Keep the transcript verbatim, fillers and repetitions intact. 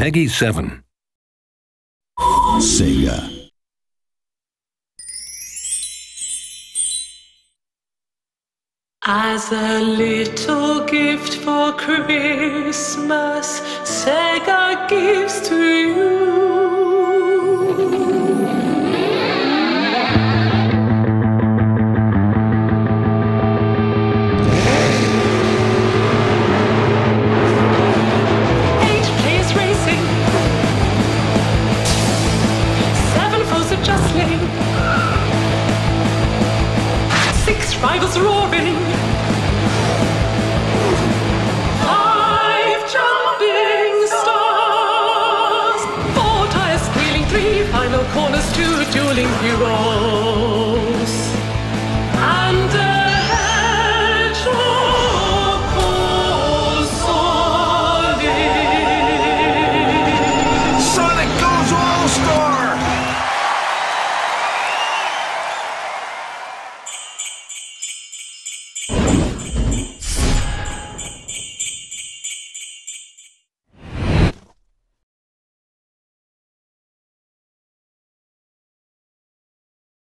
Peggy seven. Sega. As a little gift for Christmas, Sega gives to you eight players racing, seven foes of jostling, six rivals roaring, five jumping stars, four tires squealing, three final corners, two dueling heroes.